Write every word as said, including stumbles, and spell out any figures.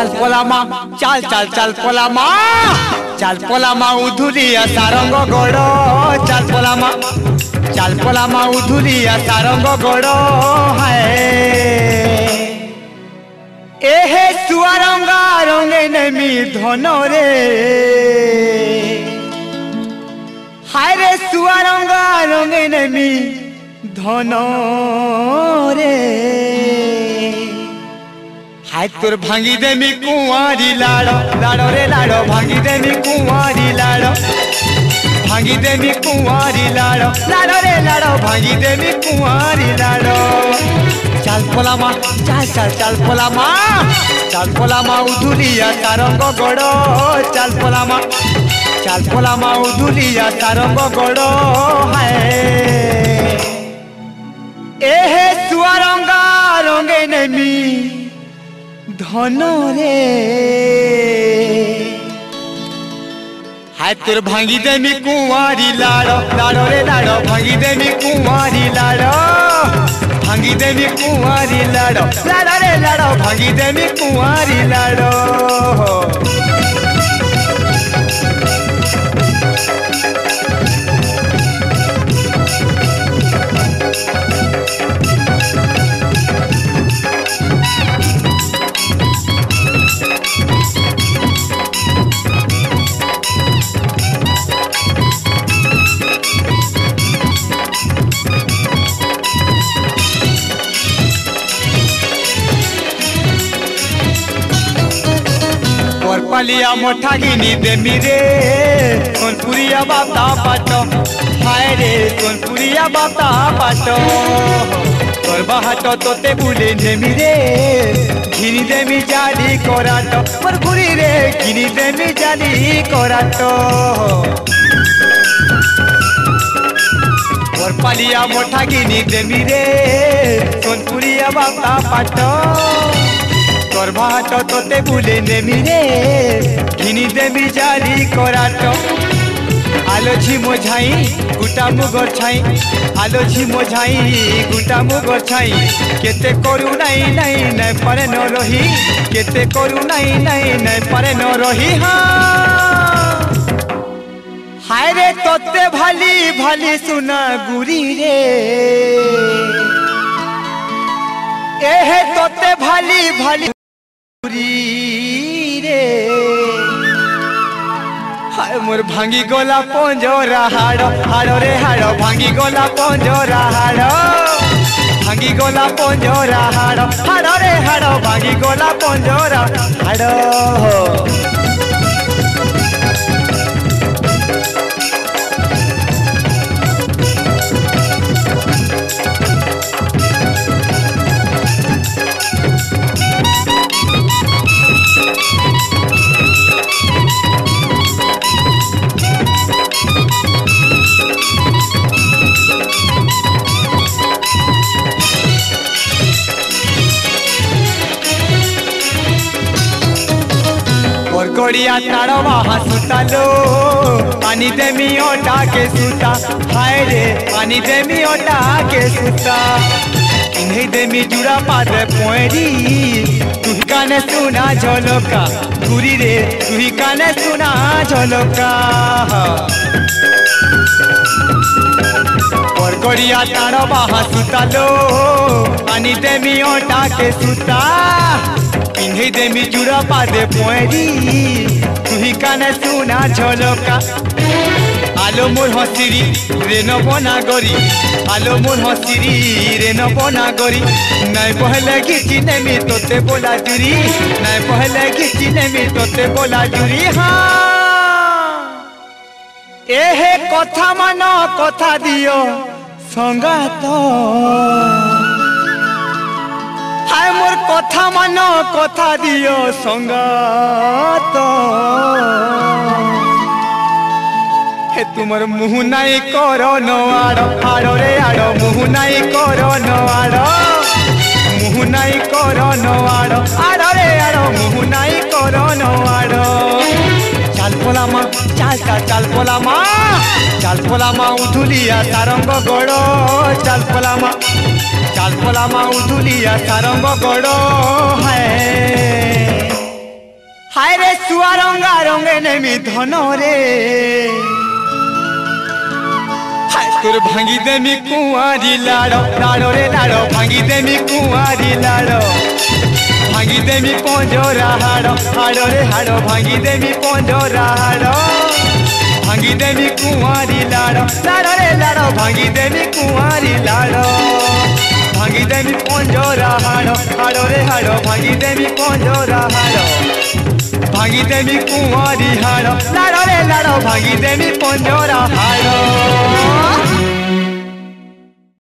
चाल पोलामा चाल चाल चाल पोलामा चाल पोलामा उधुलिया सारंग गड़ चाल पोलामा चाल पोलामा उधुलिया सारंग गड़ है एहे सुआरंगा रंगे नेमी धन रे हाय रे सुआरंगा रंगे नेमी धन रे हाय तोर भांगी देमी कुंवारी लाड़ लाड़ रे लाड़ भांगी देमी कुंवारी लाड़ भांगी देमी कुंवारी लाड़ लाड़ रे लाड़ भांगी देमी कुंवारी लाड़ चाल पोलामा चाल चाल चाल पोलामा चाल पोलामा उधुलिया सारंग गड़ चाल पोलामा चाल पोलामा उधुलिया सारंग गड़ है एहे सुआरंगा रंगे नेमी धन रे हाय तोर भांगी देमी कुंवारी लाड़ लाड़ रे लाड़ भांगी देमी कुंवारी लाड़ भांगी देमी कुंवारी लाड़ लाड़ रे लाड़ भांगी देमी कुंवारी लाड़ पलिया मोठा गिनी देमी रे सोनपुरिया बाता पाटो हाय रे सोनपुरिया बाता पाटो करबा हाटो तोते बुले नेमी रे घिनी देमी जाली कराटो पर गुरी रे घिनी देमी जाली कराटो और पलिया मोठा गिनी देमी रे सोनपुरिया बाता पाटो करबा हाटो तोते बुले नेमी रे घिनी देमी जाली कराटो आलो झिमो झाई गुटा मुगर छाई आलो झिमो झाई गुटा मुगर छाई केते करू नाई नाई नाई पारे न रही केते करू नाई नाई नाई पारे न रही हाँ हाय रे तोते भाली भाली सुना गुरी रे एहे तोते भाली भाली रे हाय मोर भांगी गोला पंजरा हाड़ो हाड़ो रे हाड़ो भांगी गोला पंजरा हाड़ो भांगी गोला पंजरा हाड़ो हाड़ो रे हाड़ो भांगी गोला पंजरा हाड़ो गड़िया ताड़वा हंसुता लो पानी देमी ओटा के सुता हाय रे पानी देमी ओटा के सुता इन्हें देमी जुड़ा पादे पोएरी तू ही काने सुना झोलका गुरी रे तू ही काने सुना झोलका और गड़िया ताड़वा हंसुता लो पानी देमी ओटा के सुता इन्हें देमी जुड़ा पादे पोएरी तू ही काने सुना झलका आलो मोर हसिरी रेन बना गरी आलो मोर हसिरी रेन बना गरी नाई पहले घिची नेमी तोते बोला जुरी नाई पहले घिची नेमी तोते बोला जुरी हाँ एहे कथा मानो कथा दियो संगात हाय मोर कथा मानो कथा दियो संगात हे तुमर मुँह नाई करो न आड़ो आड़ो रे आड़ो मुँह नाई करो न आड़ो मुँह नाई करो न आड़ो आड़ो रे आड़ो मुँह नाई करो न आड़ो चाल पोलामा चाल चाल चाल पोलामा चाल पोलामा उधुलिया सारंग गड़ चाल पोलामा चाल पोलामा उधुलिया सारंग गड़ है। सुआ रंगा रंगे नेमी धन रे तोर भांगी देमी कुआरी लाड़ो लाड़ो रे लाड़ो भांगी देमी कुआरी लाड़ो भांगी देमी पंजोरा हाड़ो हाड़ो रे हाड़ो भांगी देमी पंजोरा हाड़ो भांगी देमी कुआरी लाड़ो लाड़ो रे लाड़ो भांगी देमी कुआरी लाड़ो भांगी देमी पंजोरा हाड़ो हाड़ो रे हाड़ो भांगी देमी पंजोरा हाड़ो भांगी देमी कुआरी हाड़ो लाड़ो रे लाड़ो भांगी देमी पंजोरा हाड़ो।